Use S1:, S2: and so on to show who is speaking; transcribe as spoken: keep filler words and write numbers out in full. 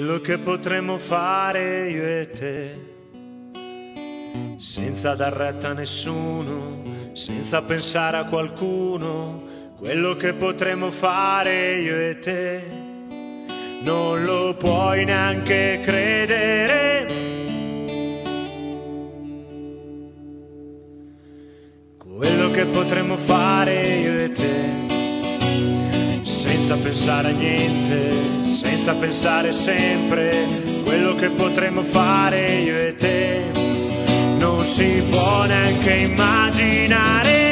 S1: quello che potremmo fare io e te, senza dar retta a nessuno, senza pensare a qualcuno. Quello che potremmo fare io e te, non lo puoi neanche credere. Quello che potremmo fare io e te, senza pensare a niente, senza pensare sempre. Quello che potremmo fare io e te, non si può neanche immaginare.